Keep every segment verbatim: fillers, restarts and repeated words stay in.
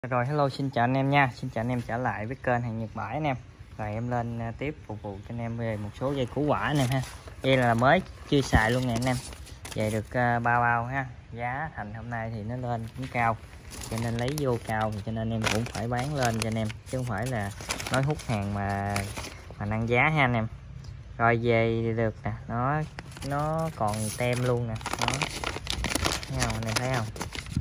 Rồi, hello, xin chào anh em nha. Xin chào anh em trở lại với kênh Hàng Nhật Bãi anh em. Rồi em lên tiếp phục vụ cho anh em về một số dây củ quả anh em ha. Dây là mới chưa xài luôn nè anh em. Về được uh, bao bao ha. Giá thành hôm nay thì nó lên cũng cao, cho nên lấy vô cao, thì cho nên em cũng phải bán lên cho anh em, chứ không phải là nói hút hàng mà mà nâng giá ha anh em. Rồi về được nè, nó nó còn tem luôn nè, nó thấy không anh em, thấy không?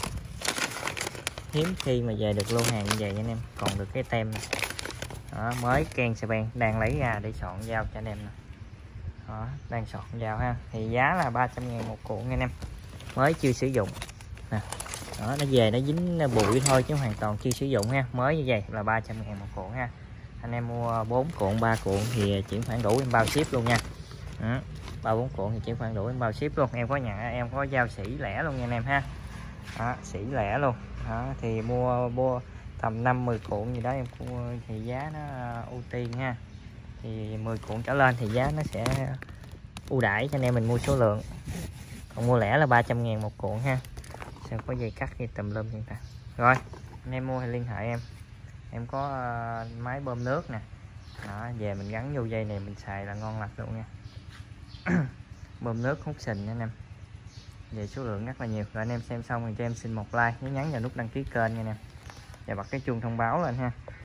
Hiếm khi mà về được lô hàng như vậy anh em, còn được cái tem này. Đó, mới ken xe ben đang lấy ra để soạn giao cho anh em nè. Đó, đang soạn giao ha, thì giá là ba trăm ngàn một cuộn anh em, mới chưa sử dụng nè. Đó, nó về nó dính bụi thôi chứ hoàn toàn chưa sử dụng ha, mới như vậy là ba trăm ngàn một cuộn ha. Anh em mua bốn cuộn ba cuộn thì chuyển khoản đủ em bao ship luôn nha. Ba bốn cuộn thì chuyển khoản đủ em bao ship luôn. Em có nhận, em có giao sỉ lẻ luôn nha anh em ha. Đó, sỉ lẻ luôn. Đó, thì mua mua tầm năm mười cuộn gì đó em cũng thì giá nó ưu tiên ha, thì mười cuộn trở lên thì giá nó sẽ ưu đãi cho anh em mình mua số lượng, còn mua lẻ là ba trăm ngàn một cuộn ha. Sẽ có dây cắt gì tùm lum hiện tại. Rồi anh em mua thì liên hệ em em có uh, máy bơm nước nè. Đó, về mình gắn vô dây này mình xài là ngon lành luôn nha. Bơm nước hút sình nha anh em, về số lượng rất là nhiều. Rồi anh em xem xong thì cho em xin một like, nhớ nhấn vào nút đăng ký kênh nha anh em, và bật cái chuông thông báo lên ha.